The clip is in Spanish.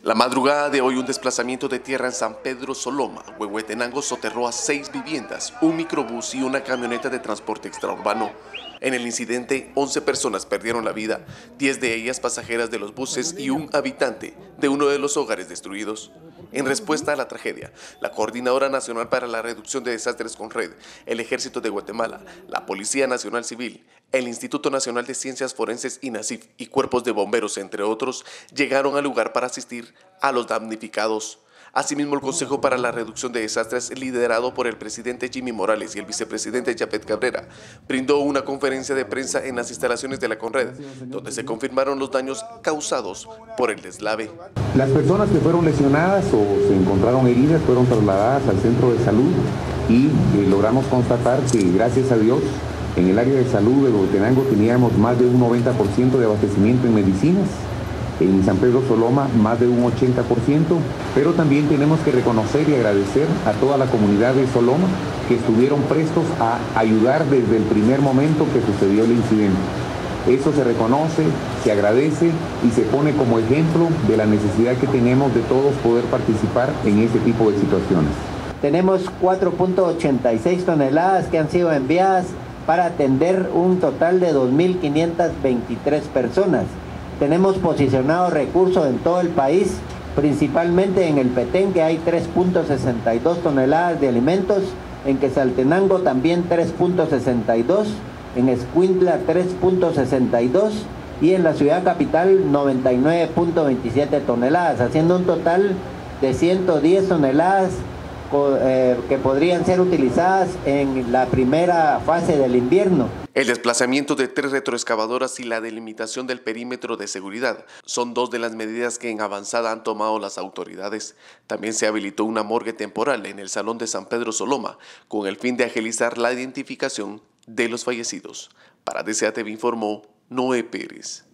La madrugada de hoy, un desplazamiento de tierra en San Pedro Soloma, Huehuetenango, soterró a 6 viviendas, un microbús y una camioneta de transporte extraurbano. En el incidente, 11 personas perdieron la vida, 10 de ellas pasajeras de los buses y un habitante de uno de los hogares destruidos. En respuesta a la tragedia, la Coordinadora Nacional para la Reducción de Desastres CONRED, el Ejército de Guatemala, la Policía Nacional Civil, el Instituto Nacional de Ciencias Forenses INACIF y cuerpos de bomberos, entre otros, llegaron al lugar para asistir a los damnificados. Asimismo, el Consejo para la Reducción de Desastres, liderado por el presidente Jimmy Morales y el vicepresidente Yaphet Cabrera, brindó una conferencia de prensa en las instalaciones de la CONRED, donde se confirmaron los daños causados por el deslave. Las personas que fueron lesionadas o se encontraron heridas fueron trasladadas al centro de salud y logramos constatar que, gracias a Dios, en el área de salud de Huehuetenango teníamos más de un 90% de abastecimiento en medicinas. En San Pedro Soloma más de un 80%, pero también tenemos que reconocer y agradecer a toda la comunidad de Soloma que estuvieron prestos a ayudar desde el primer momento que sucedió el incidente. Eso se reconoce, se agradece y se pone como ejemplo de la necesidad que tenemos de todos poder participar en este tipo de situaciones. Tenemos 4.86 toneladas que han sido enviadas para atender un total de 2.523 personas. Tenemos posicionados recursos en todo el país, principalmente en el Petén, que hay 3.62 toneladas de alimentos, en Quetzaltenango también 3.62, en Escuintla 3.62 y en la ciudad capital 99.27 toneladas, haciendo un total de 110 toneladas que podrían ser utilizadas en la primera fase del invierno. El desplazamiento de 3 retroexcavadoras y la delimitación del perímetro de seguridad son 2 de las medidas que en avanzada han tomado las autoridades. También se habilitó una morgue temporal en el Salón de San Pedro Soloma con el fin de agilizar la identificación de los fallecidos. Para DCATV informó Noé Pérez.